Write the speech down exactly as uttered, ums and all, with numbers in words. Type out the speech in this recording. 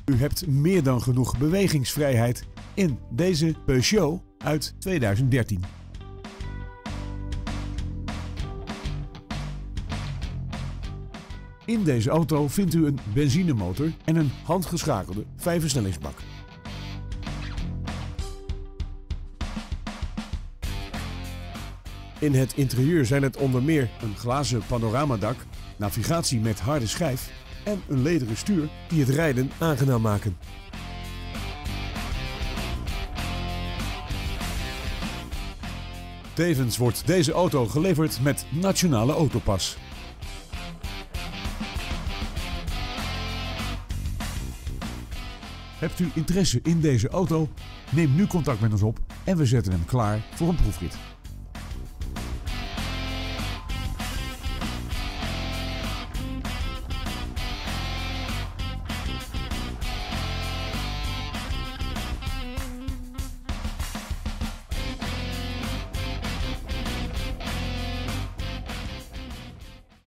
U hebt meer dan genoeg bewegingsvrijheid in deze Peugeot uit tweeduizend dertien. In deze auto vindt u een benzinemotor en een handgeschakelde vijfversnellingsbak. In het interieur zijn het onder meer een glazen panoramadak, navigatie met harde schijf en een lederen stuur die het rijden aangenaam maken. Tevens wordt deze auto geleverd met Nationale Autopas. Hebt u interesse in deze auto? Neem nu contact met ons op en we zetten hem klaar voor een proefrit.